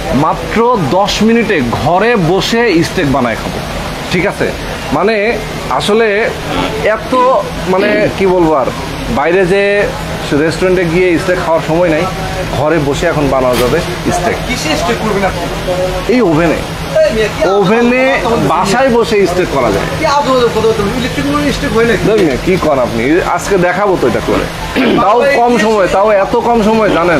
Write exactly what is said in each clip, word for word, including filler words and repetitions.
মাত্র দশ মিনিটে ঘরে বসে স্টেক বানায় খাবো। ঠিক আছে, মানে আসলে এত মানে কি বলবো, আর বাইরে যে রেস্টুরেন্টে গিয়ে স্টেক খাওয়ার সময় নাই, ঘরে বসে এখন বানানো যাবে স্টেক। এই ওভেনে ওভেনে বাসায় বসে স্টেক করা যায়। কি করেন আপনি? আজকে দেখাবো তো এটা করে, তাও কম সময়, তাও এত কম সময় জানেন।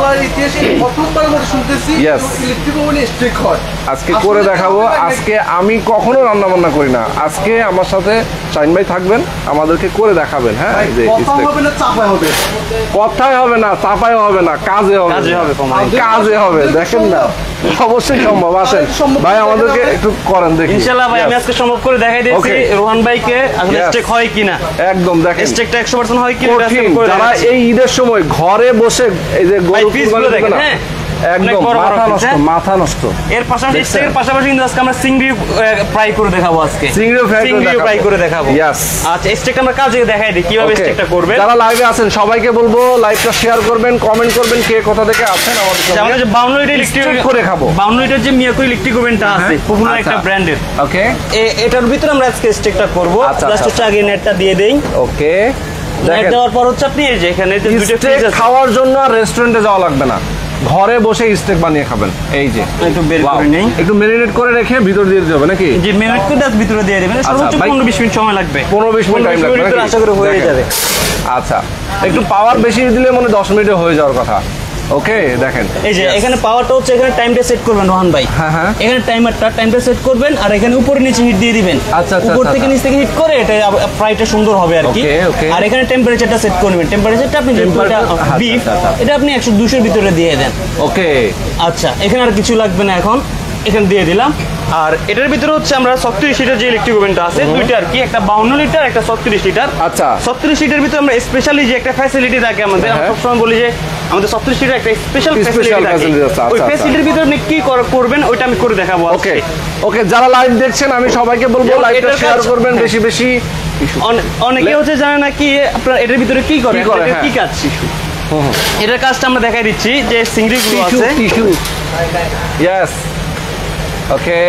আজকে করে দেখাবো। আজকে আমি কখনো রান্না বান্না করি না, আজকে আমার সাথে শাহিন ভাই থাকবেন, আমাদেরকে করে দেখাবেন। হ্যাঁ, কথাই হবে না, চাপাই হবে না, কাজে হবে, কাজে হবে। দেখেন না, অবশ্যই সম্ভব। আসেন ভাই, আমাদেরকে একটু করেন দেখি। ইনশাআল্লাহ ভাই, আমি আজকে সম্ভব করে দেখাই দিয়েছি রোহান ভাইকে আসলে স্টেক হয় কিনা। একদম দেখেন, স্টেকটা একশো পার্সেন্ট হয় কিনা। যারা এই ঈদের সময় ঘরে বসে এই যে গরু কুরবানি দেখেন, হ্যাঁ একদম মাথা নষ্ট, মাথা নষ্ট। এর পাশাপাশি স্টেকের পাশাপাশি কিন্তু আজকে আমরা চিংড়ি ফ্রাই করে দেখাবো। আজকে চিংড়ি ফ্রাই করে দেখাবো। আচ্ছা, স্টেকটা আমরা কাজে দেখাই দিই কিভাবে স্টেকটা করবে। যারা লাইভে আছেন সবাইকে বলবো লাইভটা শেয়ার করবেন, কমেন্ট করবেন, কে কোথা থেকে আছেন আমাদের সাথে। আমরা যে বাউন্ন লিটার ইলেকট্রিক করে খাবো, বাউন্ন লিটার যে মিয়াকো ইলেকট্রিক ওভেনটা আছে পপুলার একটা ব্র্যান্ডের। ওকে, এটার ভিতরে আমরা আজকে স্টেকটা করব। জাস্ট হচ্ছে আগে নেটটা দিয়ে দেই। ওকে, নেট দেওয়ার পর হচ্ছে আপনি এই যে এখানে যে দুটো স্টেক খাওয়ার জন্য রেস্টুরেন্টে যাওয়া লাগবে না, ঘরে বসে স্টেক বানিয়ে খাবেন। এই যে একটু বের করে নেই, একটু ম্যারিনেট করে রেখে ভিতর দিয়ে দিতে হবে নাকি? জি, ম্যারিনেট করে দাও, ভিতরে দিয়ে দিবেন। সর্বোচ্চ পনেরো বিশ মিনিট সময় লাগবে। পনেরো বিশ মিনিট টাইম লাগবে, আশা করি হয়ে যাবে। আচ্ছা, একটু পাওয়ার বেশি দিলে মনে দশ মিনিটে হয়ে যাওয়ার কথা। ওকে, দেখেন এই যে এখানে পাওয়ারটা হচ্ছে, এখানে টাইমটা সেট করবেন রোহান ভাই। হ্যাঁ হ্যাঁ, এখানে টাইমারটা টাইমটা সেট করবেন, আর এখানে উপরে নিচে হিট দিয়ে দিবেন। আচ্ছা আচ্ছা, উপর থেকে নিচ থেকে হিট করে এটা ফ্রাইটা সুন্দর হবে আর কি। আর এখানে টেম্পারেচারটা সেট করবেন। টেম্পারেচারটা আপনি যেটা বিফ, এটা আপনি একশো দুশোর ভিতরে দিয়ে দেন। ওকে, আচ্ছা, এখানে আর কিছু লাগবে না, এখন এখানে দিয়ে দিলাম। আর এটার ভিতরে হচ্ছে আমরা ছত্রিশ লিটার যে ইলেকট্রিক ওভেনটা আছে দুইটা আর কি, একটা বাউন্ন লিটার, একটা ছত্রিশ লিটার। আচ্ছা, ছত্রিশ লিটার ভিতরে আমরা স্পেশালি যে একটা ফ্যাসিলিটি থাকে আমাদের, আমরা সবসময় বলি যে আমাদের ছত্রিশ লিটার একটা স্পেশাল ফ্যাসিলিটি থাকে। ওই ফ্যাসিলিটির ভিতরে আপনি কি করবেন ওইটা আমি করে দেখাবো। ওকে ওকে, যারা লাইভ দেখছেন আমি সবাইকে বলবো লাইভটা শেয়ার করবেন বেশি বেশি। অনেকে হচ্ছে জানে না কি আপনার এটার ভিতরে কি করে, কি কাজ। এটার কাজটা আমরা দেখাই দিচ্ছি যে চিংড়িগুলো আছে। ইয়েস, ওকে,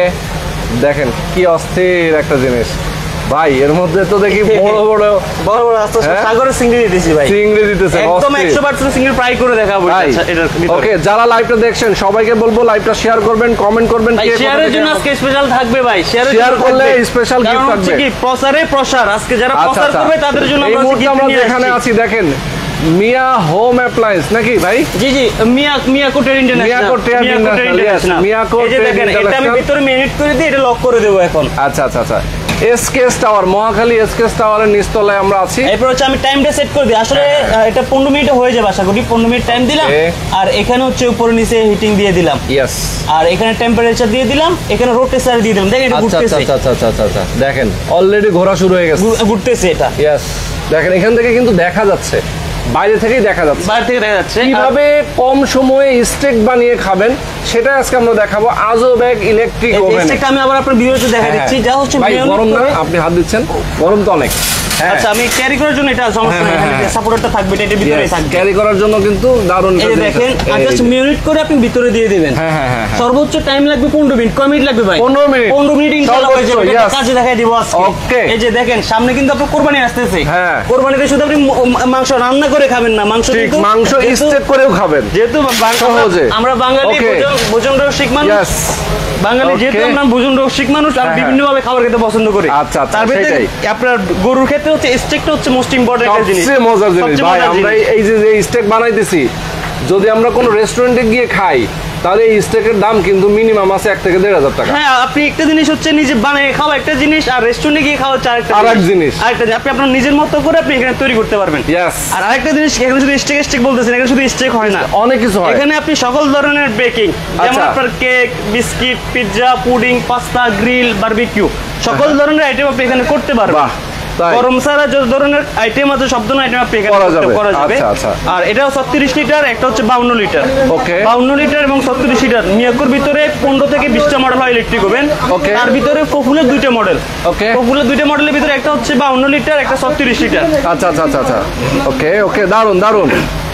দেখেন কি অস্থির একটা জিনিস ভাই। এর মধ্যে তো দেখি বড় বড় বড় বড় আস্তে আস্তে সাগরের চিংড়ি দিতেছি ভাই, চিংড়ি দিতেছে একদম একশো পার্সেন্ট চিংড়ি ফ্রাই করে দেখাবো এটার ভিতরে। ওকে, যারা লাইভটা দেখছেন সবাইকে বলবো লাইভটা শেয়ার করবেন, কমেন্ট করবেন। ভাই শেয়ারের জন্য আজকে স্পেশাল থাকবে ভাই, শেয়ার করলে স্পেশাল গিফট থাকবে। কি প্রচারে প্রসার, আজকে যারা প্রচার করবে তাদের জন্য আমরা এখানে আছি। দেখেন মিয়া হোম অ্যাপ্লায়েন্স নাকি ভাই? জি জি, মিয়া Miyako trade international. Miyako trade international, Miyako. এই যে দেখেন, এটা আমি ভিতরে মিনিট করে দিই, এটা লক করে দেব এখন। আচ্ছা আচ্ছা আচ্ছা, এসকেএস টাওয়ার, মহাখালী এসকেএস টাওয়ারের নিচতলায় আমরা আছি। এরপর হচ্ছে আমি টাইমটা সেট করে দিই। আসলে এটা পনেরো মিনিটে হয়ে যাবে আশা করি। পনেরো মিনিট টাইম দিলাম, আর এখানে হচ্ছে উপরে নিচে হিটিং দিয়ে দিলাম। ইয়েস, আর এখানে টেম্পারেচার দিয়ে দিলাম, এখানে রোটেশন দিয়ে দিলাম। দেখেন এটা ঘুরতেছে। আচ্ছা আচ্ছা আচ্ছা আচ্ছা, দেখেন অলরেডি ঘোরা শুরু হয়ে গেছে, ঘুরতেছে এটা। ইয়েস, দেখেন এখান থেকে কিন্তু দেখা যাচ্ছে, বাইরে থেকেই দেখা যাচ্ছে, বাইরে থেকে দেখা যাচ্ছে কিভাবে কম সময়ে স্টেক বানিয়ে খাবেন সেটা আজকে আমরা দেখাবো। আজব এক ইলেকট্রিক ওভেন। স্টেকটা আমি আবার আপনার ভিডিওতে দেখা দিচ্ছি। যা হচ্ছে গরম না, আপনি হাত দিচ্ছেন, গরম তো অনেক। আচ্ছা, আমি ক্যারি করার জন্য এটা সমস্যা নেই, এখানে সাপোর্টারটা থাকবে, এটার ভিতরেই থাকবে। ক্যারি করার জন্য কিন্তু দারুণ। এই দেখেন, আর জাস্ট মিনিট করে আপনি ভিতরে দিয়ে দিবেন। হ্যাঁ হ্যাঁ হ্যাঁ, সর্বোচ্চ টাইম লাগবে পনেরো মিনিট। কয় মিনিট লাগবে ভাই? পনেরো মিনিট। পনেরো মিনিট ইনশাআল্লাহ হয়ে যাবে। এটা কাজে দেখাই দিব আজকে। ওকে, এই যে দেখেন সামনে কিন্তু আপনার কুরবানি আসতেছে। হ্যাঁ, কুরবানিতে শুধু আপনি মাংস রান্না করে খাবেন না, মাংস কিন্তু মাংস স্টেক করেও খাবেন। যেহেতু আমরা বাঙালি ভোজন রসিক মানুষ, বাঙালি যেহেতু আমরা ভোজন রসিক মানুষ, আর বিভিন্ন ভাবে খাবার খেতে পছন্দ করি। আচ্ছা আচ্ছা, তার ভিতরে আপনার গরুর ক্ষেত্রে হচ্ছে স্টেকটা হচ্ছে মোস্ট ইম্পর্টেন্ট একটা জিনিস, সবচেয়ে মজার জিনিস ভাই। আমরা এই যে স্টেক বানাইতেছি, যদি আমরা কোনো রেস্টুরেন্টে গিয়ে খাই তাহলে এই স্টেকের দাম কিন্তু মিনিমাম আছে এক থেকে দেড় হাজার টাকা। হ্যাঁ, আপনি একটা জিনিস হচ্ছে নিজে বানিয়ে খাওয়া একটা জিনিস, আর রেস্টুরেন্টে গিয়ে খাওয়া হচ্ছে আরেকটা জিনিস। আরেকটা আপনি আপনার নিজের মতো করে আপনি এখানে তৈরি করতে পারবেন। আর আরেকটা জিনিস, এখানে শুধু স্টেক স্টেক বলতেছেন, এখানে শুধু স্টেক হয় না, অনেক কিছু হয়। এখানে আপনি সকল ধরনের বেকিং, যেমন আপনার cake, biscuit, pizza, pudding, pasta, grill, barbecue, সকল ধরনের আইটেম আপনি এখানে করতে পারবেন। গরম ছাড়া যত ধরনের আইটেম আছে সব ধরনের আইটেম আপনি এখানে করা যাবে। আর এটাও ছত্রিশ লিটার, একটা হচ্ছে বাউন্ন লিটার। বাউন্ন লিটার এবং ছত্রিশ লিটার মিয়াকোর ভিতরে পনেরো থেকে বিশটা মডেল হয় ইলেকট্রিক ওভেন। তার ভিতরে পপুলার দুইটা মডেল। পপুলার দুইটা মডেলের ভিতরে একটা হচ্ছে বাউন্ন লিটার, একটা ছত্রিশ লিটার। আচ্ছা আচ্ছা আচ্ছা, ওকে ওকে, দারুন দারুন।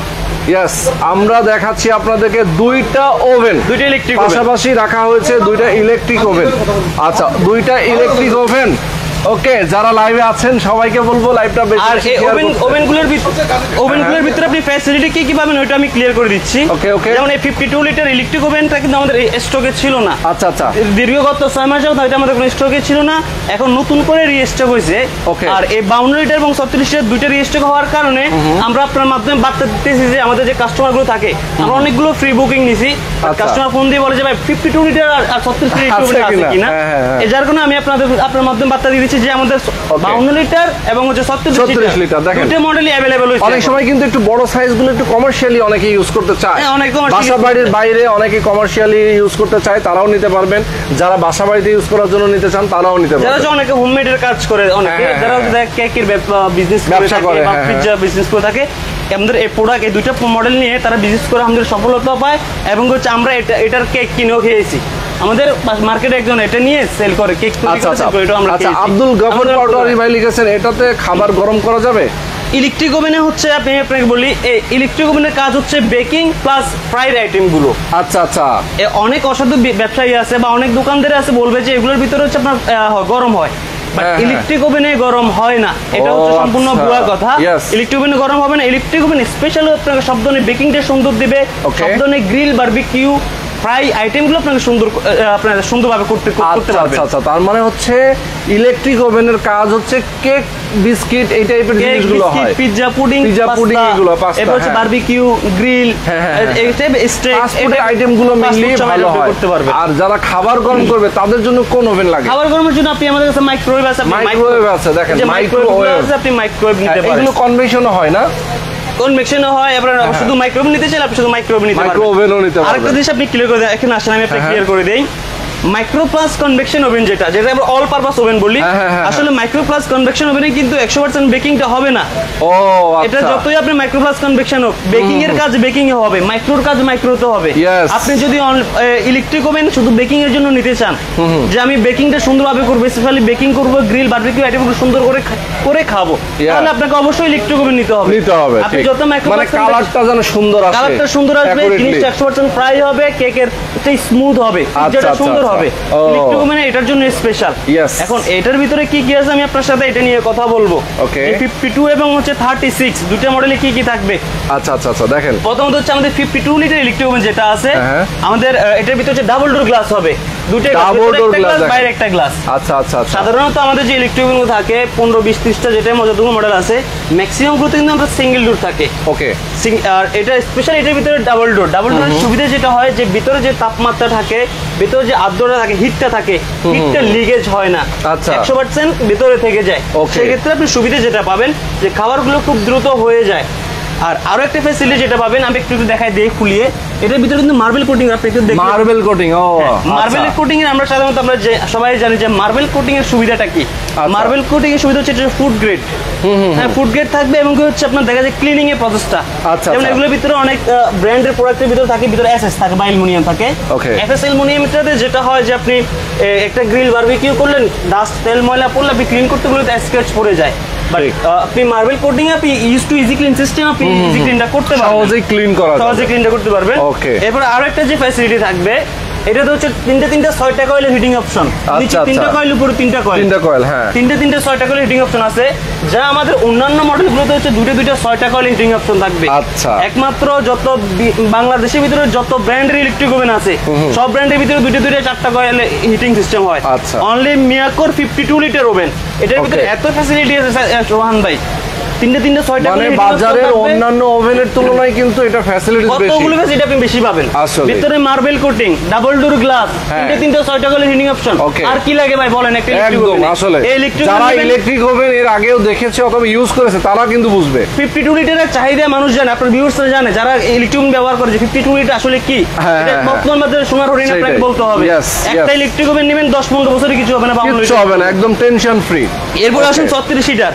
ইয়েস, আমরা দেখাচ্ছি আপনাদেরকে দুইটা ওভেন, দুইটা ইলেকট্রিক পাশাপাশি রাখা হয়েছে দুইটা ইলেকট্রিক ওভেন। আচ্ছা, দুইটা ইলেকট্রিক ওভেন। ওকে, যারা লাইভে আছেন সবাইকে বলবো লাইভটা বেশি আর বেশি এই share ওভেন করতে। ওভেনগুলোর ভিতরে ওভেনগুলোর ভিতরে আপনি ফ্যাসিলিটি কি কি পাবেন ওইটা আমি ক্লিয়ার করে দিচ্ছি। ওকে ওকে, যেমন এই ফিফটি টু লিটার ইলেকট্রিক ওভেনটা কিন্তু আমাদের স্টকে ছিল না। আচ্ছা আচ্ছা, দীর্ঘগত ছয় মাস যাবত এটা আমাদের কোনো স্টকে ছিল না, এখন নতুন করে রিস্টক হয়েছে। Okay. আর এই বাউন্ন লিটার এবং ছত্রিশ লিটার দুইটা রিস্টক হওয়ার কারণে আমরা আপনার মাধ্যমে বার্তা দিতেছি যে আমাদের যে কাস্টমারগুলো থাকে, আমরা অনেকগুলো ফ্রি বুকিং নিছি। আচ্ছা। কাস্টমার ফোন দিয়ে বলে যে ভাই ফিফটি টু লিটার আর ছত্রিশ লিটার আছে আছে কিনা? কিনা, হ্যাঁ, হ্যাঁ, হ্যাঁ। এই যার কারণে আমি আপনাদের আপনার মাধ্যমে বার্তা দিয়ে দিচ্ছি যে আমাদের বাউন্ন লিটার এবং হচ্ছে ছত্রিশ ছত্রিশ লিটার দেখেন দুটো মডেলই অ্যাভেলেবল হয়েছে। অনেক সময় কিন্তু একটু বড় সাইজগুলো একটু কমার্শিয়ালি অনেকে ইউজ করতে চায়, হ্যাঁ, অনেক commercially বাসা বাড়ির বাইরে অনেকে কমার্শিয়ালি ইউজ করতে চায়, তারাও নিতে পারবেন। যারা বাসা বাড়িতে ইউজ করার জন্য নিতে চান তারাও নিতে যারা পারবেন। হচ্ছে অনেকে হোমমেডের কাজ করে, অনেকে হ্যাঁ, যারা হ্যাঁ, হচ্ছে কেকের বিজনেস ব্যবসা করে, বা হ্যাঁ, পিৎজা বিজনেস করে থাকে, আমাদের এই প্রোডাক্ট এই দুইটা মডেল নিয়ে তারা বিজনেস করে আমাদের সফলতা পায়। এবং হচ্ছে আমরা এটা এটার কেক কিনেও খেয়েছি, আমাদের মার্কেটে একজন এটা নিয়ে সেল করে, কেক তৈরি আচ্ছা করে আচ্ছা sell করে, এটা আমরা আচ্ছা, খেয়েছি। আব্দুল গফর আমাদের পাটোয়ারি ভাই লিখেছেন এটাতে খাবার গরম করা যাবে? ইলেকট্রিক ওভেনে হচ্ছে আপনি আপনাকে বলি এই ইলেকট্রিক ওভেনের কাজ হচ্ছে বেকিং প্লাস ফ্রাইড আইটেম গুলো। আচ্ছা আচ্ছা, এ অনেক অসাধু বি- ব্যবসায়ী আছে বা অনেক দোকানদার আছে বলবে যে এগুলোর ভিতরে হচ্ছে আপনার আহ, গরম হয়, বাট হ্যাঁ, হ্যাঁ। ইলেকট্রিক ওভেনে গরম হয় না, এটা ও, হচ্ছে সম্পূর্ণ আচ্ছা। ভুয়া কথা। Yes. ইলেকট্রিক ওভেনে গরম হবে না, ইলেকট্রিক ওভেন স্পেশাল আপনাকে সব ধরনের বেকিংটা সুন্দর দিবে, Okay. সব ধরনের গ্রিল বারবিকিউ ফ্রাই আইটেমগুলো আপনাকে সুন্দর আহ, আপনারা সুন্দরভাবে করতে করতে আচ্ছা পারবেন। আচ্ছা আচ্ছা, তার মানে হচ্ছে ইলেকট্রিক ওভেনের কাজ হচ্ছে কেক, বিস্কিট, এই টাইপের কেক, জিনিসগুলো বিস্কিট, হয়। পিৎজা, পুডিং, পিৎজা, পুডিং এগুলো, পাস্তা, এরপর হচ্ছে হ্যাঁ। বারবিকিউ, গ্রিল, হ্যাঁ, হ্যাঁ, হ্যাঁ, এই টাইপ স্টেক, ফাস্টফুডের আইটেমগুলো মেইনলি ভালো হয়। করতে পারবে। আর যারা খাবার গরম করবে তাদের জন্য কোন ওভেন লাগে? খাবার গরমের জন্য আপনি আমাদের কাছে মাইক্রোওয়েভ আছে, আপনি মাইক্রোওয়েভ আছে, দেখেন যে মাইক্রোওয়েভ মাইক্রোওয়েভ আছে, আপনি মাইক্রোওয়েভ নিতে পারেন। এগুলো কনভেনশনও হয় না, কনভেকশনও হয়, আপনারা শুধু মাইক্রোওয়েভ নিতে চাইলে আপনি শুধু মাইক্রোওয়েভ নিতে পারবেন। মাইক্রোওভেনও নিতে আরেকটা পারবেন। জিনিস আপনি ক্লিয়ার করে দেন, এখানে আসেন আমি আপনাকে হ্যাঁ, ক্লিয়ার করে দেই। মাইক্রো প্লাস কনভেকশন ওভেন যেটা যেটা আমরা অল পারপাস ওভেন বলি, হ্যাঁ, হ্যাঁ, হ্যাঁ, আসলে মাইক্রো প্লাস কনভেকশন ওভেনে কিন্তু একশো পার্সেন্ট বেকিংটা হবে না। ও এটা আচ্ছা, যতই আপনি মাইক্রো প্লাস কনভেকশন হোক, বেকিং এর কাজ বেকিং এ হবে, মাইক্রোর কাজ মাইক্রোতে হবে। Yes. আপনি যদি ইলেকট্রিক ওভেন শুধু বেকিং এর জন্য নিতে চান, যে আমি বেকিংটা সুন্দরভাবে করবো, স্পেশালি বেকিং করবো, গ্রিল বারবিকিউ আইটেমগুলো সুন্দর করে খা- করে খাবো, Yeah. তাহলে আপনাকে অবশ্যই ইলেকট্রিক ওভেন নিতে হবে। নিতে হবে, আপনি ঠিক। যত মাইক্রো মানে কালারটা যেন সুন্দর আসে, কালারটা সুন্দর আসবে, accurately। জিনিসটা একশো পার্সেন্ট ফ্রাই হবে, কেকের স্মুথ হবে, আচ্ছা, যেটা আচ্ছা, সুন্দর আচ্ছা। হবে। ও। ইলেকট্রিক ওভেন এটার জন্য স্পেশাল। Yes. এখন এটার ভিতরে কি কি আছে আমি আপনার সাথে এটা নিয়ে কথা বলবো। Okay. ফিফটি টু এবং হচ্ছে থার্টি সিক্স দুটো মডেলে কি কি থাকবে। আচ্ছা আচ্ছা আচ্ছা, দেখেন প্রথমত হচ্ছে আমাদের fifty two litre electric oven যেটা আছে, হ্যাঁ। আমাদের আহ, এটার ভিতরে হচ্ছে ডাবল ডোর গ্লাস হবে, দুটো Double door glass গ্লাস দেখেন। বাইরে একটা গ্লাস। আচ্ছা আচ্ছা আচ্ছা, সাধারণত আমাদের যে ইলেকট্রিক ওভেন থাকে পনেরো বিশ ত্রিশটা যেটা যতগুলো মডেল আছে, ম্যাক্সিমাম গুলোতে কিন্তু আমরা সিঙ্গেল ডোর থাকে। ওকে, সিং- আর এটা স্পেশাল, এটার ভিতরে ডাবল ডোর। ডাবল ডোরের সুবিধা যেটা হয় যে ভিতরে যে তাপমাত্রা থাকে, ভিতরে যে আর্দ্রতা থাকে, হিটটা থাকে, হিটটা লিকেজ হয় না, আচ্ছা। একশো পার্সেন্ট ভিতরে থেকে যায়। Okay. সেক্ষেত্রে আপনি সুবিধা যেটা পাবেন যে খাবারগুলো খুব দ্রুত হয়ে যায়। আর আরো একটা ফ্যাসিলিটি যেটা পাবেন আমি একটু একটু দেখাই দিয়ে খুলিয়ে, এটার ভিতরে কিন্তু মার্বেল কোটিং, আপনি একটু দেখুন মার্বেল কোটিং। ও মার্বেল কোটিং এর আমরা সাধারণত আমরা যে সবাই জানি যে মার্বেল কোটিং এর সুবিধাটা কি। মার্বেল কোটিং এর সুবিধা হচ্ছে এটা ফুড গ্রেড, হ্যাঁ ফুড গ্রেড থাকবে এবং কি হচ্ছে আপনার দেখা যায় ক্লিনিং এর প্রসেসটা, আচ্ছা, যেমন আচ্ছা। এগুলোর ভিতরে অনেক ব্র্যান্ডের প্রোডাক্টের ভিতরে থাকে, ভিতরে এসএস থাকে বা অ্যালুমিনিয়াম থাকে। Okay. এফএস অ্যালুমিনিয়ামটাতে যেটা হয় যে আপনি এ, একটা গ্রিল বারবিকিউ করলেন, ডাস্ট তেল ময়লা পড়লে আপনি ক্লিন করতে গেলে স্ক্র্যাচ পড়ে যায়, বাট ঠিক। আপনি মার্বেল কোটিং আপনি use to easy clean system, আপনি ইজি ক্লিনটা করতে পারবেন, সহজেই ক্লিন করা যাবে। সহজে ক্লিনটা করতে পারবেন। Okay. এরপর আরো একটা যে ফ্যাসিলিটি থাকবে, এটাতে হচ্ছে তিনটা তিনটা ছয়টা কয়েলের হিটিং অপশন, নিচে আচ্ছা। তিনটা কয়েল, উপরে তিনটা কয়েল, তিনটা কয়েল, হ্যাঁ। তিনটা তিনটা ছয়টা কয়েলের হিটিং অপশন আছে, যা আমাদের অন্যান্য মডেলগুলোতে হচ্ছে দুটো দুইটা ছয়টা কয়েলের হিটিং অপশন থাকবে। আচ্ছা। একমাত্র যত বি- বাংলাদেশের ভিতরে যত ব্র্যান্ডের ইলেকট্রিক ওভেন আছে, সব ব্র্যান্ডের ভিতরে দুটো দুইটা চারটা কয়েল হিটিং সিস্টেম হয়। আচ্ছা। অনলি মিয়াকোর ফিফটি টু লিটার ওভেন, এটার ভিতরে Okay. এত ফ্যাসিলিটি আছে স্যার, সোহান ভাই, তিনটা তিনটা ছয়টা মানে করে heating option বাজারের থাকবে। অন্যান্য ওভেনের তুলনায় কিন্তু এটা ফ্যাসিলিটিস বেশি। কতগুলো ফেসিলিটি আপনি বেশি পাবেন। আসলে। ভিতরে marble coating, double door glass, হ্যাঁ। তিনটে তিনটে ছয়টা করে হিটিং অপশন, Okay. আর কি লাগে ভাই বলেন একটা ইলেকট্রিক একদম ওভেনে? আসলে এই ইলেকট্রিক যারা ওভেন ইলেকট্রিক ওভেন এর আগেও দেখেছে অথবা ইউজ করেছে তারা কিন্তু বুঝবে। ফিফটি টু লিটারের চাহিদা মানুষ জানে, আপনার ভিউয়ার্সরা জানে, যারা ইলেকট্রিক ওভেন ব্যবহার করে যে ফিফটি টু লিটার আসলে কি, হ্যাঁ, এটা হ্যাঁ, বর্তমান বাজারে সোনার হরিণ আপনাকে সেটাই। বলতে হবে। Yes, একটা yes. ইলেকট্রিক ওভেন নেবেন দশ পনেরো বছরে কিছু হবে না, বাউন্ন কিচ্ছু লিটার। হবে না, একদম টেনশন ফ্রি। এরপর Okay. আসেন ছত্রিশ লিটার।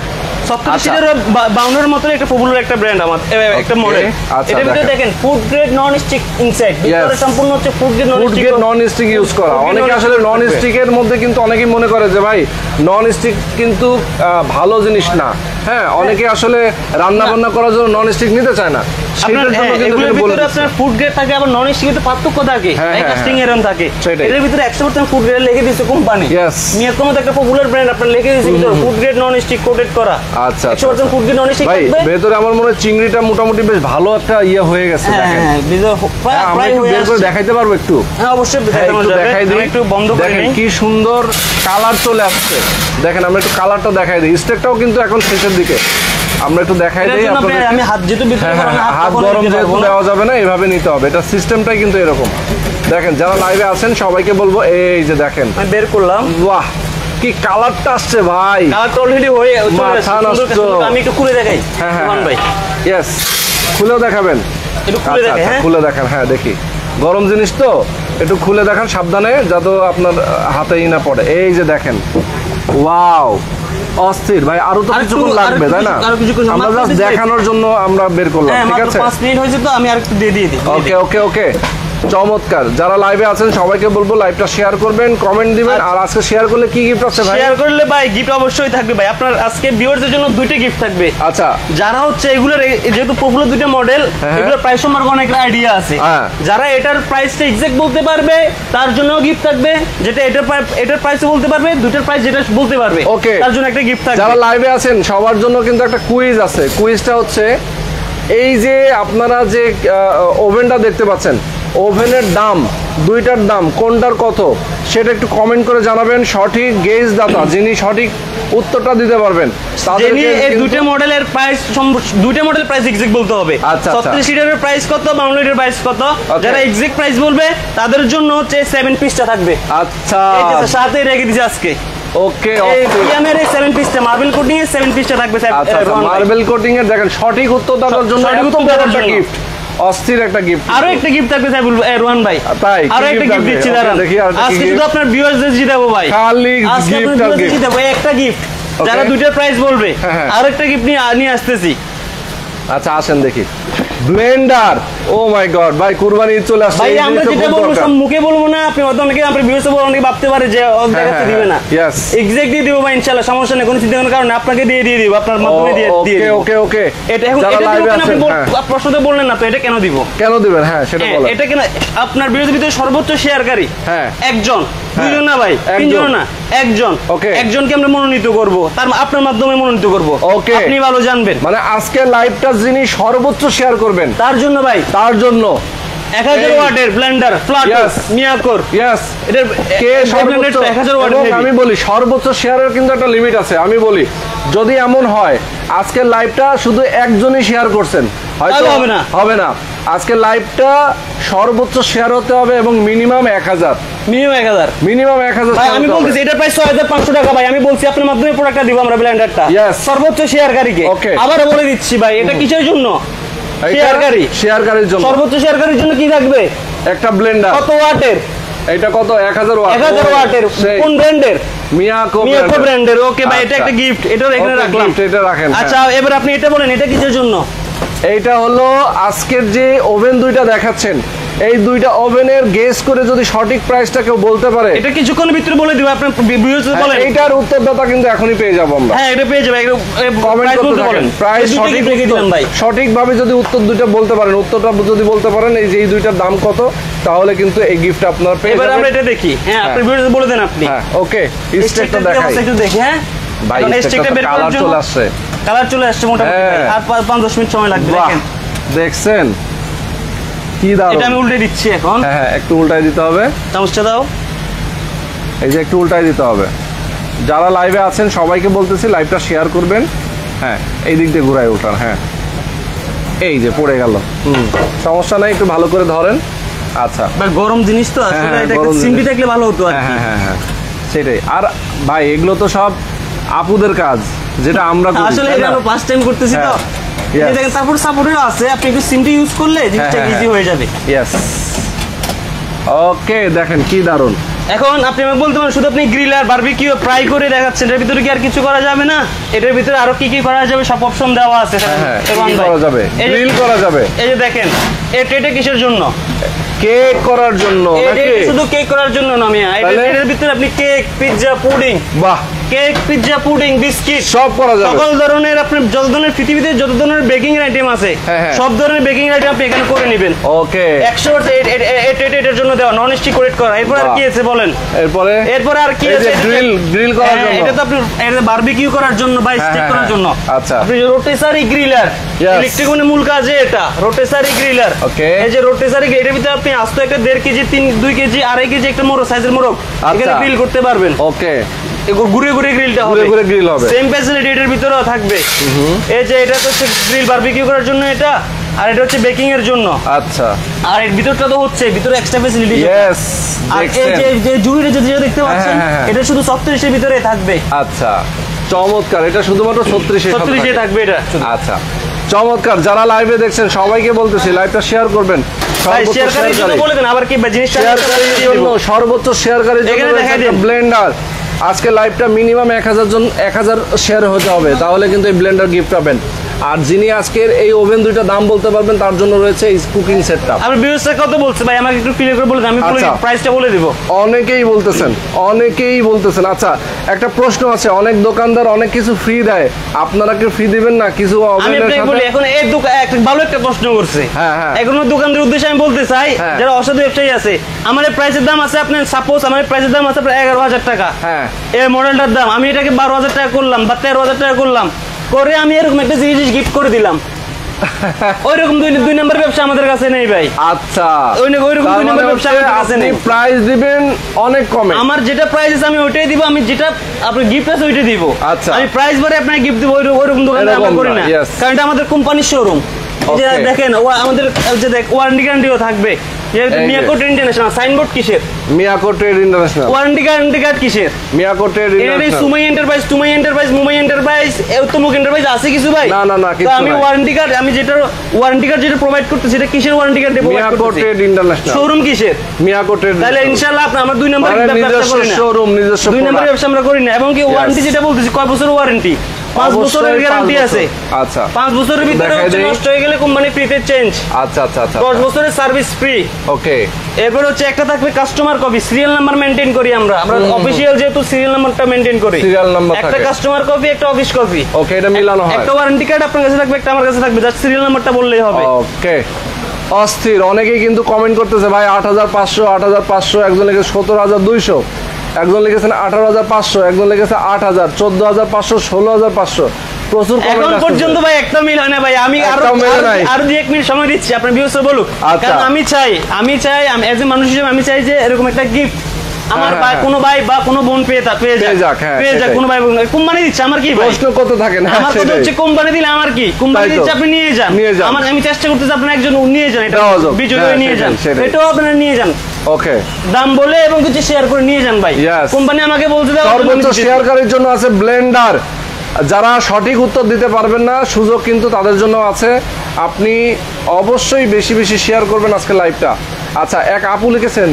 ছত্রিশ সিটের বাউন্ডারের মতো একটা পপুলার একটা ব্র্যান্ড আমার একটা মডেল। এটার ভিতরে দেখেন food grade non stick inside, ভিতরে সম্পূর্ণ হচ্ছে food grade non stick non stick use করা। অনেকে আসলে নন স্টিকের মধ্যে কিন্তু অনেকেই মনে করে যে ভাই নন স্টিক কিন্তু ভালো জিনিস না। হ্যাঁ, অনেকে আসলে রান্না বান্না করার জন্য নন স্টিক নিতে চায় না। সেটার জন্য কিন্তু ভিতরে আপনার ফুড গ্রেড থাকে, আবার নন স্টিকের তো পার্থক্য থাকে, এই কাস্টিং এরকম থাকে। এর ভিতরে একশো পার্সেন্ট ফুড গ্রেড লিখে দিয়েছে কোম্পানি। মিয়াকোর মতো একটা পপুলার ব্র্যান্ড আপনার লিখে দিয়েছে ভিতরে food grade non stick coated করা। আচ্ছা, একশো percent food grade non stick ভাই ভেতরে আমার মনে হয় চিংড়িটা মোটামুটি বেশ ভালো একটা ইয়ে হয়ে গেছে। দেখেন হ্যাঁ, ভিতরে প্রায় হয়ে বের করে দেখাইতে পারবো একটু? হ্যাঁ, অবশ্যই দেখাই দিই। একটু বন্ধ করে দেখেন কি সুন্দর কালার চলে আসছে। দেখেন আমরা একটু কালারটা দেখাই দিই। স্টেকটাও কিন্তু এখন শেষের দিকে, আমরা একটু দেখাই দিই আপনাদের। আমি হাত যেহেতু ভিতরে হাত গরম যেহেতু দেওয়া যাবে না, এইভাবে নিতে হবে। এটা সিস্টেমটাই কিন্তু এরকম। দেখেন যারা লাইভে আছেন সবাইকে বলবো, এই যে দেখেন আমি বের করলাম। বাহ, কি কালারটা আসছে ভাই! কালারটা অলরেডি হয়ে গেছে। আমি একটু খুলে দেখাই। হ্যাঁ হ্যাঁ ভাই, ইয়েস, খুলেও দেখাবেন? একটু খুলে দেখাই। হ্যাঁ, খুলে দেখান। হ্যাঁ, দেখি। গরম জিনিস তো একটু খুলে দেখান সাবধানে, যাতে আপনার হাতেই না পড়ে। এই যে দেখেন, ওয়াও, অস্থির ভাই। আরো তো কিছুক্ষণ লাগবে, তাই না? আমরা জাস্ট দেখানোর জন্য আমরা বের করলাম। ঠিক আছে, পাঁচ মিনিট হয়েছে তো আমি আরেকটু দিয়ে দিয়ে দিই। ওকে ওকে ওকে, চমৎকার। যারা লাইভে আছেন সবাইকে বলবো লাইভটা শেয়ার করবেন, কমেন্ট দিবেন। আর আজকে শেয়ার করলে কি গিফট আছে ভাই? শেয়ার করলে ভাই গিফট অবশ্যই থাকবে ভাই। আপনার আজকে ভিউয়ারদের জন্য দুইটা গিফট থাকবে। আচ্ছা, যারা হচ্ছে এগুলোর যেহেতু পপুলার দুইটা মডেল, এগুলোর প্রাইস সম্পর্কে অনেক আইডিয়া আছে। যারা এটার প্রাইসটা এক্সাক্ট বলতে পারবে তার জন্য গিফট থাকবে। যেটা এটার এটার প্রাইসও বলতে পারবে, দুইটার প্রাইস যেটা বলতে পারবে ওকে, তার জন্য একটা গিফট থাকবে। যারা লাইভে আছেন সবার জন্য কিন্তু একটা কুইজ আছে। কুইজটা হচ্ছে এই যে আপনারা যে ওভেনটা দেখতে পাচ্ছেন, ওভেনের দাম দুইটার দাম কোনটার কত সেটা একটু কমেন্ট করে জানাবেন। সঠিক গেজ দাতা যিনি সঠিক উত্তরটা দিতে পারবেন যিনি এই দুটো মডেলের প্রাইস দুটো মডেলের প্রাইস এক্সাক্ট বলতে হবে। ছত্রিশ লিটারের প্রাইস কত, বাউন্ন লিটারের প্রাইস কত, যারা এক্সাক্ট প্রাইস বলবে তাদের জন্য হচ্ছে সেভেন পিসটা থাকবে। আচ্ছা, সাথে রেখে দিয়েছি আজকে। ওকে, ইয়ামের এই সেভেন পিসটা মার্বেল কোটিং এর সেভেন পিসটা থাকবে। মার্বেল কোটিং এর দেখেন সঠিক উত্তর দেওয়ার জন্য এত বড় একটা গিফট, অস্থির একটা গিফট। আরো একটা গিফট থাকবে সাইবুল রোহান ভাই। তাই আরো একটা গিফট দিচ্ছি, দাঁড়ান। আজকে শুধু আপনার ভিউয়ারদের জিতাবো ভাই, খালি গিফট আর গিফট জিতাবো একটা গিফট। যারা দুইটার প্রাইস বলবে আরো একটা গিফট নিয়ে নিয়ে আসতেছি। আচ্ছা, আসেন দেখি। ব্লেন্ডার, ও মাই গড ভাই, কুরবানি চলে আসছে। ভাই আমরা যেটা বলবো সব মুখে বলবো না, আপনি হয়তো অনেকে আপনার ভিউয়ার্স বলতে অনেকে ভাবতে পারে যে ও দেখাতে দিবে না। यस, এক্স্যাক্টলি দিব ভাই ইনশাআল্লাহ, সমস্যা নেই, কোনো চিন্তা করার কারণে আপনাকে দিয়ে দিয়ে দিব, আপনার মাধ্যমে দিয়ে দিয়ে দিব। ওকে ওকে, এটা এখন এটা দিবেন আপনি প্রশ্নতে বললেন না তো, এটা কেন দিব? কেন দিবেন? হ্যাঁ সেটা বলেন। এটা কেন আপনার ভিডিওর ভিতরে সর্বোচ্চ শেয়ারকারী হ্যাঁ একজন, দুইজন না ভাই, তিনজন না, একজন। ওকে, একজনকে আমরা মনোনীত করব, তার আপনার মাধ্যমে মনোনীত করব। ওকে, আপনি ভালো জানবেন। মানে আজকে লাইভটা যিনি সর্বোচ্চ শেয়ার করবেন তার জন্য ভাই, তার জন্য এক হাজার ওয়াটের ব্লেন্ডার ফ্ল্যাট মিয়াকোর। यस, এটার কে সর্বোচ্চ এক হাজার ওয়াট। আমি বলি সর্বোচ্চ শেয়ারের কিন্তু একটা লিমিট আছে। আমি বলি যদি এমন হয় আজকের লাইভটা শুধু একজনই শেয়ার করছেন, হয়তো হবে না হবে না আজকে লাইভটা সর্বোচ্চ শেয়ার হতে হবে এবং মিনিমাম এক হাজার, মিনিমাম এক হাজার, মিনিমাম এক হাজার। আমি বলতেছি এটা প্রায় ছয় হাজার পাঁচশো টাকা ভাই। আমি বলছি আপনার মাধ্যমে প্রোডাক্টটা দিব আমরা ব্লেন্ডারটা সর্বোচ্চ শেয়ারকারীকে। আবারও বলে দিচ্ছি ভাই, এটা কিসের জন্য? শেয়ারকারী, শেয়ারকারীর জন্য। সর্বোচ্চ শেয়ারকারীর জন্য কি থাকবে? একটা ব্লেন্ডার। কত ওয়াটের? এটা কত? এক হাজার ওয়াট। এক হাজার ওয়াটের। কোন ব্র্যান্ডের? মিয়াকো মিয়াকো ব্র্যান্ডের। ওকে ভাই, এটা একটা গিফট, এটা এখানে রাখলাম। এটা রাখেন। আচ্ছা, এবার আপনি এটা বলেন এটা কিসের জন্য? এইটা হলো আজকের যে ওভেন দুইটা দেখাচ্ছেন, এই দুইটা ওভেনের গেস করে যদি সঠিক প্রাইসটা কেউ বলতে পারে, এটা কিছুক্ষণের ভিতরে বলে দিব। আপনার ভিউয়ার্স বলেন এইটার উত্তরদাতা কিন্তু এখনই পেয়ে যাব আমরা। হ্যাঁ, এটা পেয়ে যাবে। কমেন্ট করতে বলেন প্রাইস সঠিক রেখে দিলাম ভাই। সঠিকভাবে যদি উত্তর দুইটা বলতে পারেন, উত্তরটা যদি বলতে পারেন এই যে এই দুইটার দাম কত, তাহলে কিন্তু এই গিফট আপনারা পেয়ে যাবেন। এবার আমরা এটা দেখি। হ্যাঁ, আপনি ভিউয়ার্স বলে দেন আপনি। হ্যাঁ, ওকে, স্টেকটা দেখাই একটু দেখি। হ্যাঁ ভাই, স্টেকটা বের করার জন্য কালার চলে আসছে। কালার চলে আসছে মোটামুটি আর পাঁচ দশ মিনিট সময় লাগবে। দেখেন, দেখছেন কি দারুণ। এটা আমি উল্টে দিচ্ছি এখন। হ্যাঁ হ্যাঁ, একটু উল্টাই দিতে হবে। চামচটা দাও। এই যে একটু উল্টাই দিতে হবে। যারা লাইভে আছেন সবাইকে বলতেছি লাইভটা শেয়ার করবেন। হ্যাঁ, এই দিক দিয়ে ঘুরাই উল্টান। হ্যাঁ, এই যে পড়ে গেল। হুম, সমস্যা নাই, একটু ভালো করে ধরেন। আচ্ছা ভাই, গরম জিনিস তো আসলে এটা একটু সিম্পলি থাকলে ভালো হতো। হ্যাঁ হ্যাঁ হ্যাঁ, সেটাই। আর ভাই এগুলো তো সব আপুদের কাজ, যেটা আমরা আসলে এটা আমরা ফার্স্ট টাইম করতেছি তো। এই দেখেন তারপর সাপোর্টও আছে, আপনি একটু সিমটি ইউজ করলে জিনিসটা ইজি হয়ে যাবে। यस, ওকে, দেখেন কি দারুন। এখন আপনি আমাকে বলতে পারেন শুধু আপনি গ্রিল আর বারবিকিউ ফ্রাই করে দেখাচ্ছেন, এর ভিতরে কি আর কিছু করা যাবে না? এটার ভিতরে আরো কি কি করা যাবে সব অপশন দেওয়া আছে। হ্যাঁ, কি করা যাবে? গ্রিল করা যাবে। এই যে দেখেন এটা এটা কিসের জন্য? কেক করার জন্য নাকি? এটা শুধু কেক করার জন্য না মিয়া, এটার ভিতরে আপনি কেক, পিৎজা, পুডিং, বাহ, কেক, পিৎজা, পুডিং, বিস্কিট সব করা যাবে। সকল ধরনের আপনার যত ধরনের পৃথিবীতে যত ধরনের বেকিং আইটেম আছে সব ধরনের বেকিং আইটেম আপনি এখানে করে নেবেন। ওকে, একশো এটার জন্য দেওয়া নন স্টিক কোটেড করা। এরপর আর কি আছে বলেন? এরপরে এরপরে আর কি আছে? গ্রিল গ্রিল করার জন্য। এটা তো আপনি এটা বারবিকিউ করার জন্য বা স্টিক করার জন্য। আচ্ছা, আপনি রোটেসারি গ্রিলার, ইলেকট্রিক মানে মূল কাজে এটা রোটেসারি গ্রিলার। ওকে, এই যে রোটেসারি এটার ভিতরে আপনি আস্ত একটা দেড় কেজি তিন দুই কেজি আড়াই কেজি একটা মোরগ সাইজের মোরগ এখানে গ্রিল করতে পারবেন। ওকে, ঘুরে ঘুরে গ্রিলটা হবে, ঘুরে ঘুরে গ্রিল হবে। সেম ফ্যাসিলিটি এটার ভিতরেও থাকবে। এই যে এটা তো হচ্ছে গ্রিল বারবিকিউ করার জন্য এটা, আর এটা হচ্ছে বেকিং এর জন্য। আচ্ছা, আর এর ভিতরটা তো হচ্ছে ভিতরে এক্সট্রা ফ্যাসিলিটি। यस, আর এই যে যে জুড়িটা যে দেখতে পাচ্ছেন এটা শুধু ছত্রিশ এর ভিতরে থাকবে। আচ্ছা, চমৎকার। এটা শুধুমাত্র ছত্রিশ এ ছত্রিশ এ থাকবে এটা। আচ্ছা, চমৎকার। যারা লাইভে দেখছেন সবাইকে বলতেছি লাইভটা শেয়ার করবেন। শেয়ারকারীর জন্য বলে দেন, আবার কি জিনিসটা শেয়ারকারীর জন্য সর্বোচ্চ শেয়ারকারীর জন্য ব্লেন্ডার। আজকে লাইভটা মিনিমাম এক হাজার জন এক হাজার শেয়ার হতে হবে, তাহলে কিন্তু এই ব্লেন্ডার গিফট পাবেন। আর যিনি আজকের এই ওভেন দুইটা দাম বলতে পারবেন তার জন্য রয়েছে এই কুকিং সেটটা। আমি ভিউয়ার্সরা কত বলছে ভাই আমাকে একটু ক্লিয়ার করে বলে দেন, আমি প্রাইসটা বলে দেব। অনেকেই বলতেছেন অনেকেই বলতেছেন আচ্ছা, একটা প্রশ্ন আছে, অনেক দোকানদার অনেক কিছু ফ্রি দেয়, আপনারা কি ফ্রি দিবেন না কিছু ওভেনের সাথে? আমি বলি এখন এই দোকান একটা ভালো একটা প্রশ্ন করছে। হ্যাঁ হ্যাঁ, এখন দোকানদারের উদ্দেশ্যে আমি বলতে চাই যারা অসাধু ব্যবসায়ী আছে, আমার এই প্রাইসের দাম আছে আপনার সাপোজ আমার প্রাইসের দাম আছে আপনার এগারো হাজার টাকা। হ্যাঁ, এই মডেলটার দাম আমি এটাকে বারো হাজার টাকা করলাম বা তেরো হাজার টাকা করলাম করে আমি এরকম একটা জিনিস গিফট করে দিলাম। ওইরকম দুই দুই নম্বর ব্যবসা আমাদের কাছে নেই ভাই। আচ্ছা, ওইরকম দুই নম্বর ব্যবসা আমাদের কাছে নেই। প্রাইস দিবেন অনেক কমে, আমার যেটা প্রাইস আছে আমি ওইটাই দিব, আমি যেটা আপনি গিফট আছে ওইটাই দিব। আচ্ছা, আমি প্রাইস বারে আপনাকে গিফট দিব, ওইরকম দোকানে আমরা করি না, কারণ এটা আমাদের কোম্পানির শোরুম। যে দেখেন আমাদের যে দেখ ওয়ারেন্টি গ্যারান্টিও থাকবে। মিয়াকো ট্রেড ইন্টারন্যাশনাল সাইনবোর্ড কিসের? Miyako trade international. Warranty guarantee card কিসের? Miyako trade international. এই সুমাই এন্টারপ্রাইজ, তুমাই এন্টারপ্রাইজ, মুমাই এন্টারপ্রাইজ, এউতমুক এন্টারপ্রাইজ আছে কিছু ভাই? না না না, কিছু আমি ওয়ারেন্টি কার্ড আমি যেটা ওয়ারেন্টি কার্ড যেটা প্রোভাইড করতেছি এটা কিসের ওয়ারেন্টি কার্ড প্রোভাইড করতেছি? Miyako trade international. শোরুম কিসের? Miyako trade. তাহলে ইনশাআল্লাহ আপনি আমার দুই নম্বরের ব্যবসা করেন না। শোরুম নিজস্ব দুই নম্বরের ব্যবসা আমরা করি না। এবং কি ওয়ারেন্টি যেটা বলতেছি কয় বছরের ওয়ারেন্টি? পাঁচ বছরের গ্যারান্টি আছে। আচ্ছা, পাঁচ বছরের ভিতরে নষ্ট হয়ে গেলে কোম্পানি ফ্রিতে চেঞ্জ। আচ্ছা আচ্ছা আচ্ছা, দশ বছরের সার্ভিস ফ্রি। ওকে, এরপর হচ্ছে একটা থাকবে customer copy, serial number maintain করি আমরা, আমরা অফিশিয়াল যেহেতু সিরিয়াল নাম্বারটা মেইনটেইন করি, সিরিয়াল নাম্বার একটা কাস্টমার কপি একটা অফিস কপি। ওকে, এটা মিলানো হয়। একটা ওয়ারেন্টি কার্ড আপনার কাছে থাকবে, একটা আমার কাছে থাকবে, জাস্ট সিরিয়াল নাম্বারটা বললেই হবে। ওকে, অস্থির। অনেকেই কিন্তু কমেন্ট করতেছে ভাই আট হাজার পাঁচশো আট হাজার পাঁচশো, একজন লিখেছে সতেরো হাজার দুইশো, একজন লিখেছেন আঠারো হাজার পাঁচশো, একজন লিখেছে আট হাজার, চোদ্দ হাজার পাঁচশো, ষোলো হাজার পাঁচশো। প্রচুর এখন পর্যন্ত ভাই একটা মিল হয় না ভাই। আমি আরো আরো দুই এক মিনিট সময় দিচ্ছি আপনার ভিউয়ার্স বলুক, কারণ আমি চাই আমি চাই এজ এ মানুষ হিসেবে আমি চাই যে এরকম একটা গিফট আমার ভাই কোনো ভাই বা কোনো বোন পেয়ে তা পেয়ে যাক পেয়ে যাক কোনো ভাই বোন। কোম্পানি দিচ্ছে আমার কি প্রশ্ন কত থাকে না, আমার কথা হচ্ছে কোম্পানি দিলে আমার কি, কোম্পানি দিচ্ছে আপনি নিয়ে যান। আমার আমি চেষ্টা করতেছি আপনি একজন নিয়ে যান, এটা বিজয় হয়ে নিয়ে যান, এটাও আপনারা নিয়ে যান। ওকে, দাম বলে এবং কিছু শেয়ার করে নিয়ে যান ভাই। কোম্পানি আমাকে বলতে দাও সর্বোচ্চ শেয়ারকারীর জন্য আছে ব্লেন্ডার। যারা সঠিক উত্তর দিতে পারবেন না সুযোগ কিন্তু তাদের জন্য আছে। আপনি অবশ্যই বেশি বেশি শেয়ার করবেন আজকে লাইভটা। আচ্ছা, এক আপু লিখেছেন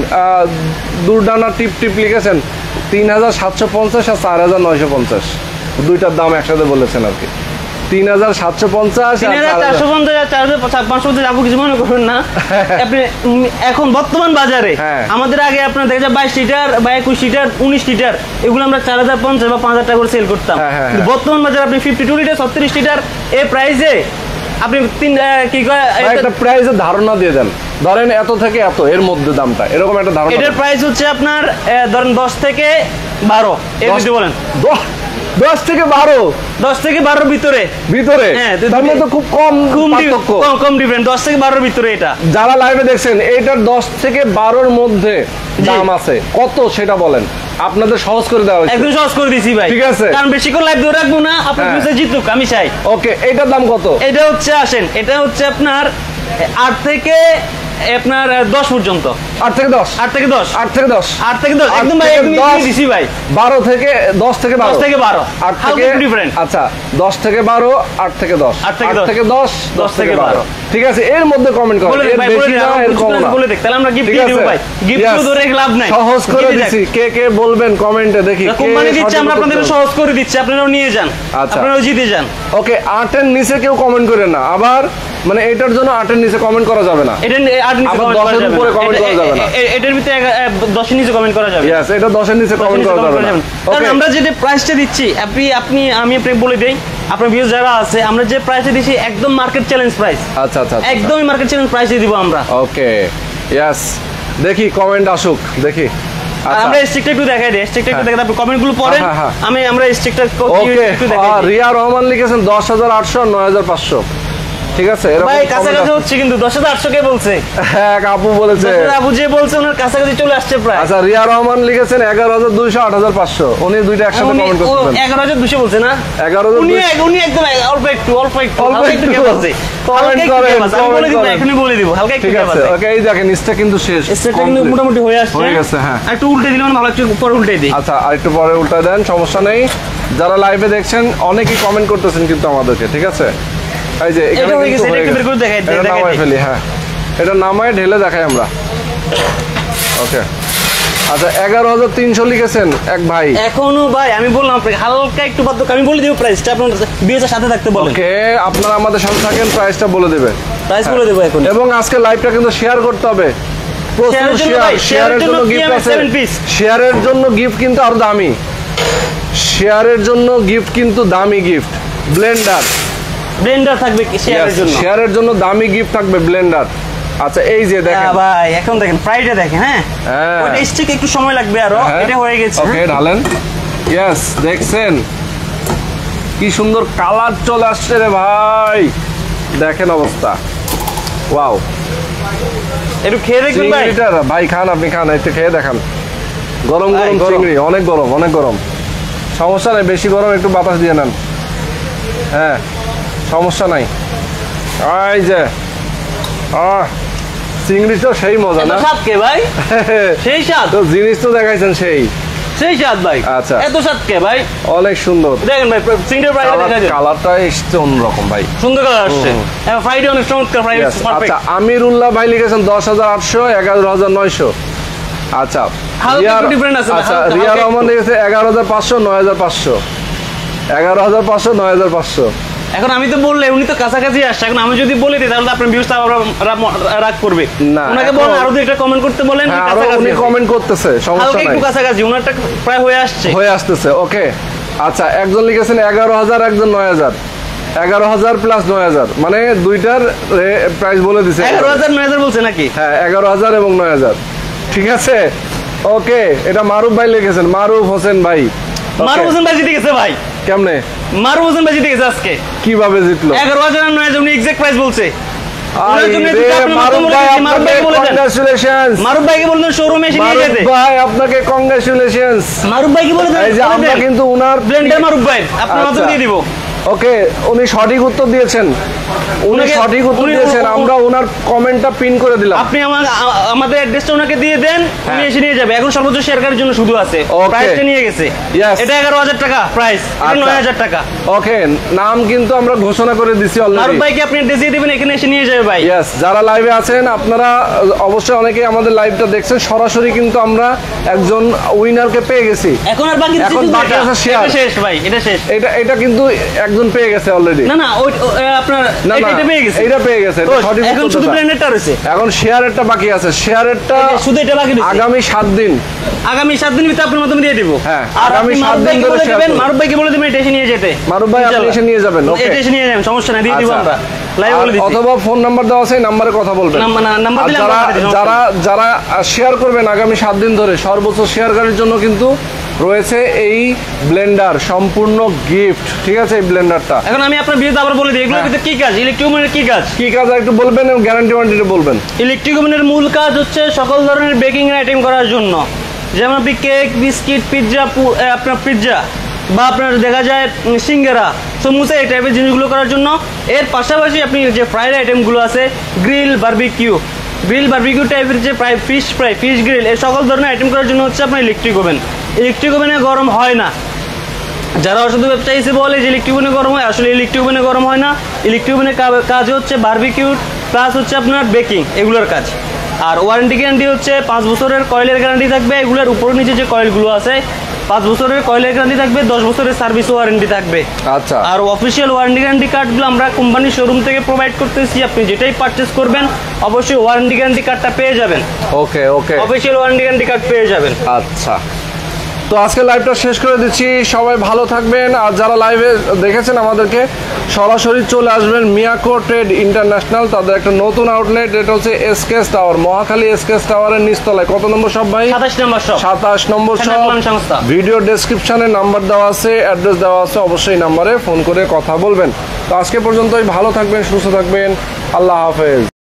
দুর্ডানা টিপ টিপ লিখেছেন তিন হাজার সাতশো পঞ্চাশ আর চার হাজার নয়শো পঞ্চাশ, দুইটার দাম একসাথে বলেছেন আর কি। তিন হাজার সাতশো পঞ্চাশ চারশো পঞ্চাশ চার হাজার পাঁচশো পঞ্চাশ আপু কিছু মনে করবেন না। আপনি এখন বর্তমান বাজারে আমাদের আগে আপনার দেখা যায় বাইশ লিটার বা একুশ লিটার উনিশ লিটার এগুলো আমরা চার হাজার পঞ্চাশ বা পাঁচ হাজার টাকা করে সেল করতাম। বর্তমান বাজারে আপনি ফিফটি টু লিটার ছত্রিশ লিটার এই প্রাইসে আপনি তিন কি একটা প্রাইসের ধারণা দিয়ে দেন, ধরেন এত থেকে এত এর মধ্যে দামটা এরকম একটা ধারণা। এটার প্রাইস হচ্ছে আপনার ধরেন দশ থেকে বারো এর মধ্যে বলেন, দশ থেকে বারো দশ থেকে বারোর ভিতরে ভিতরে হ্যাঁ, তার মধ্যে খুব কম কম কম ডিফারেন্ট দশ থেকে বারোর ভিতরে। এটা যারা লাইভে দেখছেন এইটার দশ থেকে বারোর মধ্যে দাম আছে কত সেটা বলেন, আপনাদের সহজ করে দেওয়া হয়েছে। একদম সহজ করে দিয়েছি ভাই, ঠিক আছে, কারণ বেশি করে লাইভ ধরে রাখবো না, আপনার ফিউচার জিতুক আমি চাই। ওকে, এটার দাম কত? এটা হচ্ছে আসেন এটা হচ্ছে আপনার আট থেকে আপনার দশ পর্যন্ত। আট থেকে দশ আট থেকে দশ আট থেকে দশ আট থেকে দশ একদম ভাই একদম দিছি ভাই বারো থেকে দশ থেকে বারো দশ থেকে বারো আট থেকে ডিফারেন্ট আচ্ছা দশ থেকে বারো আট থেকে দশ আট থেকে আট দশ থেকে দশ দশ থেকে বারো ঠিক আছে এর মধ্যে কমেন্ট করুন এর বেশি না এর কম না বলে দেখ তাহলে আমরা গিফট দিয়ে দেব ভাই গিফট তো ধরে লাভ নাই সহজ করে দিছি কে কে বলবেন কমেন্টে দেখি কে কোম্পানি দিচ্ছে আমরা আপনাদের সহজ করে দিচ্ছি আপনারাও নিয়ে যান আপনারাও জিতে যান ওকে আট এর নিচে কেউ কমেন্ট করেন না আবার মানে এটার জন্য আট এর নিচে কমেন্ট করা যাবে না এটা আট নিচে কমেন্ট করা যাবে উপরে কমেন্ট করা যাবে না এটার ভিতরে দশ এর নিচে কমেন্ট করা যাবে यस এটা দশ এর নিচে কমেন্ট করা যাবে না কারণ আমরা যে প্রাইসটা দিচ্ছি আপনি আপনি আমি আপনাকে বলে দেই আপনার ভিউজ যারা আছে আমরা যে প্রাইসে দিছি একদম মার্কেট চ্যালেঞ্জ প্রাইস আচ্ছা আচ্ছা একদমই মার্কেট চ্যালেঞ্জ প্রাইসে দিব আমরা ওকে यस দেখি কমেন্ট আসুক দেখি আমরা স্টিকটা একটু দেখাই দেই স্টিকটা একটু দেখাই তারপর কমেন্টগুলো পড়েন আমি আমরা স্টিকটা একটু দেখাই রিয়া রহমান লিখেছেন দশ হাজার আটশো আর নয় হাজার পাঁচশো ঠিক আছে এরকম ভাই কাছাকাছি হচ্ছে কিন্তু দশ হাজার আটশো কে বলছে হ্যাঁ আপু বলেছে আপু যে বলছে ওনার কাছাকাছি চলে আসছে প্রায় আচ্ছা রিয়া রহমান লিখেছেন এগারো হাজার দুইশো আট হাজার পাঁচশো উনি দুইটা একসাথে কমেন্ট করতেছেন এগারো হাজার দুইশো বলছে না এগারো হাজার উনি উনি একদম অল্প একটু অল্প একটু অল্প একটু কে বলছে কমেন্ট করেন আমি বলে দিব এখনি বলে দিব হালকা একটু ঠিক আছে ওকে এই দেখেন নিচটা কিন্তু শেষ স্টেটটা কিন্তু মোটামুটি হয়ে আসছে হয়ে গেছে হ্যাঁ একটু উল্টে দিলে মানে ভালো একটু পরে উল্টে দিই আচ্ছা আরেকটু পরে উল্টা দেন সমস্যা নেই যারা লাইভে দেখছেন অনেকেই কমেন্ট করতেছেন কিন্তু আমাদেরকে ঠিক আছে এই যে এটা হয়ে গেছে এটা একটু বের করে দেখাই এটা নামাই ফেলি হ্যাঁ এটা নামায় ঢেলে দেখাই আমরা ওকে আচ্ছা এগারো হাজার তিনশো লিখেছেন এক ভাই এখনো ভাই আমি বললাম আপনাকে হালকা একটু বাদ আমি বলে দিব প্রাইসটা আপনার ভিউজের সাথে থাকতে বলেন ওকে আপনারা আমাদের সাথে থাকেন প্রাইসটা বলে দিবেন প্রাইস বলে দেব এখন এবং আজকে লাইভটা কিন্তু শেয়ার করতে হবে প্রচুর শেয়ার শেয়ারের জন্য গিফট আছে শেয়ারের জন্য গিফট কিন্তু আরো দামি শেয়ারের জন্য গিফট কিন্তু দামি গিফট ব্লেন্ডার ব্লেন্ডার থাকবে শেয়ারের জন্য শেয়ারের জন্য দামি গিফট থাকবে ব্লেন্ডার আচ্ছা এই যে দেখেন ভাই এখন দেখেন ফ্রাইডে দেখেন হ্যাঁ ওটা স্টিক একটু সময় লাগবে আরো এটা হয়ে গেছে ওকে ঢালেন यस দেখছেন কি সুন্দর কালার চলে আসছে রে ভাই দেখেন অবস্থা ওয়াও একটু খেয়ে দেখবেন ভাই ভাই খান আপনি খান একটু খেয়ে দেখান গরম গরম চিংড়ি অনেক গরম অনেক গরম সমস্যা নেই বেশি গরম একটু বাতাস দিয়ে নেন হ্যাঁ সমস্যা নাই এই যে আহ চিংড়ি তো সেই মজা না স্বাদ কে ভাই সেই স্বাদ তো জিনিস তো দেখাইছেন সেই সেই স্বাদ ভাই আচ্ছা এত স্বাদ কে ভাই অনেক সুন্দর দেখেন ভাই চিংড়ির ফ্রাই দেখা যায় কালারটা এসছে অন্যরকম ভাই সুন্দর কালার আসছে এবং ফ্রাইডে অনেক চমৎকার ফ্রাই পারফেক্ট আচ্ছা আমিরুল্লাহ ভাই লিখেছেন দশ হাজার আটশো এগারো হাজার নয়শো আচ্ছা আচ্ছা রিয়া রহমান লিখেছে এগারো হাজার পাঁচশো নয় হাজার পাঁচশো এগারো হাজার পাঁচশো নয় হাজার পাঁচশো এখন আমি তো বললে উনি তো কাছাকাছি আসছে এখন আমি যদি বলে দিই তাহলে আপনার ভিউজটা রাগ করবে না ওনাকে বলেন আরো দুইটা কমেন্ট করতে বলেন উনি কমেন্ট করতেছে সমস্যা নাই একটু কাছাকাছি ওনারটা প্রায় হয়ে আসছে হয়ে আসতেছে ওকে আচ্ছা একজন লিখেছেন এগারো হাজার একজন নয় হাজার এগারো হাজার প্লাস নয় হাজার মানে দুইটার প্রাইস বলে দিছে এগারো হাজার নয় হাজার বলছে নাকি হ্যাঁ এগারো হাজার এবং নয় হাজার ঠিক আছে ওকে এটা মারুফ ভাই লিখেছেন মারুফ হোসেন ভাই মারুফ হোসেন ভাই জিতে গেছে ভাই কেমনে মারুফ হোসেন ভাই জিতে গেছে আজকে কিভাবে জিতলো এগারো হাজার আর নয় হাজার উনি এক্সাক্ট প্রাইস বলছে মারুফ ভাইকে বললেন শোরুমে এসে নিয়ে যেতে ভাই আপনাকে কংগ্রাচুলেশনস মারুফ ভাইকে বলে দেন এই যে আমরা কিন্তু উনার ব্লেন্ডার মারুফ ভাই আপনার মত দিয়ে দিব ওকে উনি সঠিক উত্তর দিয়েছেন উনি সঠিক উত্তর দিয়েছেন আমরা ওনার কমেন্টটা পিন করে দিলাম আপনি আমাদের অ্যাড্রেসটা ওনাকে দিয়ে দেন উনি এসে নিয়ে যাবে এখন সর্বোচ্চ শেয়ার করার জন্য শুধু আছে প্রাইসটা নিয়ে গেছে এটা এগারো হাজার টাকা প্রাইস এটা নয় হাজার টাকা ওকে নাম কিন্তু আমরা ঘোষণা করে দিছি অলরেডি মারুফ ভাইকে আপনি অ্যাড্রেস দিয়ে দিবেন এখানে এসে নিয়ে যাবে ভাই यस যারা লাইভে আছেন আপনারা অবশ্যই অনেকেই আমাদের লাইভটা দেখছেন সরাসরি কিন্তু আমরা একজন উইনারকে পেয়ে গেছি এখন আর বাকি এখন বাকি আছে শেয়ার এটা শেষ ভাই এটা শেষ এটা এটা কিন্তু একজন পেয়ে গেছে অলরেডি না না ওই আপনার এটা পেয়ে গেছে এটা পেয়ে গেছে এটা সঠিক এখন শুধু ব্লেন্ডারটা রয়েছে এখন শেয়ারেরটা বাকি আছে শেয়ারেরটা শুধু এটা বাকি রয়েছে আগামী সাত দিন আগামী সাত দিন ভিতরে আপনার মাধ্যমে দিয়ে দিব হ্যাঁ আর আগামী সাত দিন ধরে শেয়ার করবেন মারুফ ভাইকে বলে দিবেন এটা এসে নিয়ে যেতে মারুফ ভাই আপনি এসে নিয়ে যাবেন ওকে এটা এসে নিয়ে যাবেন সমস্যা নাই দিয়ে দিব আমরা লাইভ বলে দিচ্ছি অথবা ফোন নাম্বার দেওয়া আছে নম্বরে কথা বলবেন নাম্বার দিলে যারা যারা যারা শেয়ার করবেন আগামী সাত দিন ধরে সর্বোচ্চ শেয়ারকারীর জন্য কিন্তু রয়েছে এই ব্লেন্ডার সম্পূর্ণ গিফট ঠিক আছে এই ব্লেন্ডারটা এখন আমি আপনার ভিডিওতে আবার বলে দিই এগুলোর ভিতরে কি কাজ ইলেকট্রিক কি কাজ কি কাজ একটু বলবেন এবং গ্যারান্টি ওয়ারেন্টি বলবেন ইলেকট্রিক ওভেনের মূল কাজ হচ্ছে সকল ধরনের বেকিং আইটেম করার জন্য যেমন আপনি কেক বিস্কিট পিৎজা আপনার পিৎজা বা আপনার দেখা যায় সিঙ্গারা সমুসা এই টাইপের জিনিসগুলো করার জন্য এর পাশাপাশি আপনি যে ফ্রাইড আইটেমগুলো আছে গ্রিল বারবিকিউ গ্রিল বারবিকিউ টাইপের যে প্রায় ফিশ ফ্রাই ফিশ গ্রিল এই সকল ধরনের আইটেম করার জন্য হচ্ছে আপনার ইলেকট্রিক ওভেন। ইলেকট্রিক ওভেনে গরম হয় না। যারা অসাধু ব্যবসায়ী এসে বলে যে ইলেকট্রিক ওভেনে গরম হয়, আসলে ইলেকট্রিক ওভেনে গরম হয় না। ইলেকট্রিক ওভেনের কাজ হচ্ছে বারবিকিউ প্লাস হচ্ছে আপনার বেকিং, এগুলোর কাজ। আর ওয়ারেন্টি গ্যারান্টি হচ্ছে পাঁচ বছরের কয়েলের গ্যারান্টি থাকবে। এগুলোর উপর নিচে যে কয়েলগুলো আছে পাঁচ বছরের কয়েলের গ্যারান্টি থাকবে, দশ বছরের সার্ভিস ওয়ারেন্টি থাকবে। আচ্ছা। আর অফিসিয়াল ওয়ারেন্টি গ্যারান্টি কার্ডগুলো আমরা কোম্পানির শোরুম থেকে প্রোভাইড করতেছি। আপনি যেটাই পারচেস করবেন অবশ্যই ওয়ারেন্টি গ্যারান্টি কার্ডটা পেয়ে যাবেন। Okay okay, official warranty guarantee card পেয়ে যাবেন। আচ্ছা, তো আজকে লাইভটা শেষ করে দিচ্ছি। সবাই ভালো থাকবেন। আর যারা লাইভে দেখেছেন আমাদেরকে, সরাসরি চলে আসবেন মিয়াকো ট্রেড ইন্টারন্যাশনাল, তাদের একটা নতুন আউটলেট, এটা হচ্ছে এসকেএস টাওয়ার, মহাখালী এসকেএস টাওয়ারের নিচতলায়। কত নম্বর শপ ভাই? সাতাশ নম্বর শপ। সাতাশ নম্বর শপ। ভিডিও ডেসক্রিপশনে নাম্বার দেওয়া আছে, অ্যাড্রেস দেওয়া আছে, অবশ্যই নাম্বারে ফোন করে কথা বলবেন। তো আজকে পর্যন্তই, ভালো থাকবেন, সুস্থ থাকবেন, আল্লাহ হাফেজ।